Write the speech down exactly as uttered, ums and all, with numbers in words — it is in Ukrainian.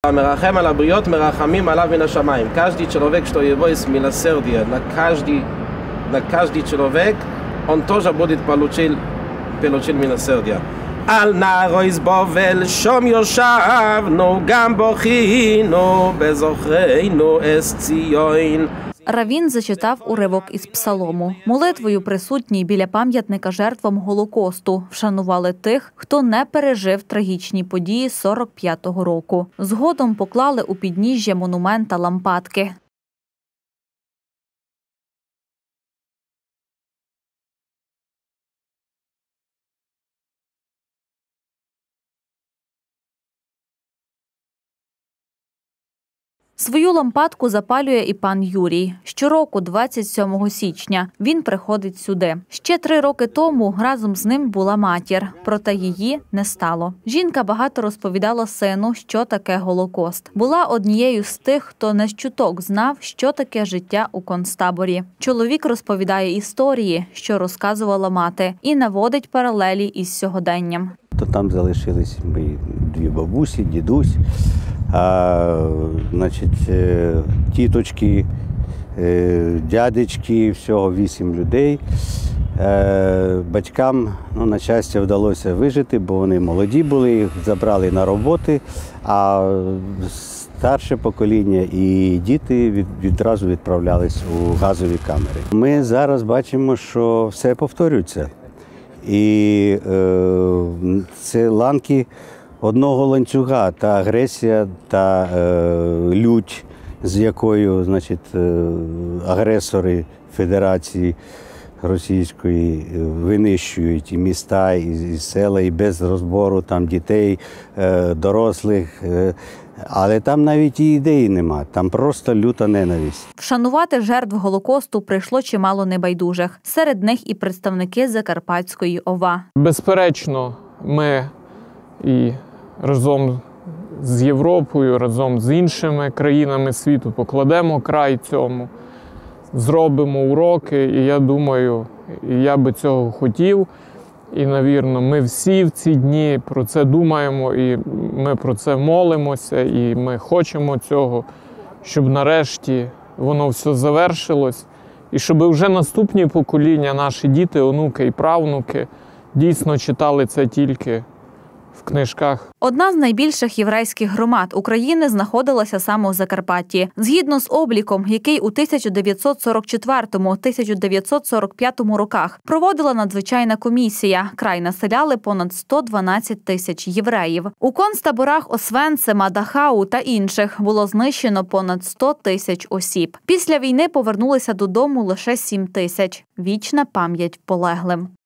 Мерахем аль абриот, мерахамим алав мин ашамаим. Каждый человек, что его есть милосердие на каждый, на каждый человек, он тоже будет получил, получил милосердие. על נהרויס בובל שום יושבנו גם בוכינו בזוכרנו אס ציון. Равін зачитав уривок із псалому. Молитвою присутні біля пам'ятника жертвам Голокосту вшанували тих, хто не пережив трагічні події сорок п'ятого року. Згодом поклали у підніжжя монумента лампадки. Свою лампадку запалює і пан Юрій. Щороку, двадцять сьомого січня, він приходить сюди. Ще три роки тому разом з ним була матір, проте її не стало. Жінка багато розповідала сину, що таке Голокост. Була однією з тих, хто не з чуток знав, що таке життя у концтаборі. Чоловік розповідає історії, що розказувала мати, і наводить паралелі із сьогоденням. То там залишились мої дві бабусі, дідусь. А, значить, тіточки, дядечки, всього вісім людей. Батькам, ну, на щастя, вдалося вижити, бо вони молоді були, їх забрали на роботи, а старше покоління і діти від, відразу відправлялись у газові камери. Ми зараз бачимо, що все повторюється. І е, це ланки одного ланцюга, та агресія, та е, лють, з якою, значить, е, агресори Федерації Російської винищують і міста, і, і села, і без розбору там дітей, е, дорослих. Е, але там навіть і ідеї нема, там просто люта ненависть. Вшанувати жертв Голокосту прийшло чимало небайдужих. Серед них і представники Закарпатської ОВА. Безперечно, ми і разом з Європою, разом з іншими країнами світу покладемо край цьому, зробимо уроки, і я думаю, і я би цього хотів. І, навірно, ми всі в ці дні про це думаємо, і ми про це молимося, і ми хочемо цього, щоб нарешті воно все завершилось, і щоб вже наступні покоління, наші діти, онуки і правнуки, дійсно читали це тільки в книжках. Одна з найбільших єврейських громад України знаходилася саме у Закарпатті. Згідно з обліком, який у тисяча дев'ятсот сорок четвертому - тисяча дев'ятсот сорок п'ятому роках проводила надзвичайна комісія, край населяли понад сто дванадцять тисяч євреїв. У концтаборах Освенцима, Дахау та інших було знищено понад сто тисяч осіб. Після війни повернулися додому лише сім тисяч. Вічна пам'ять полеглим.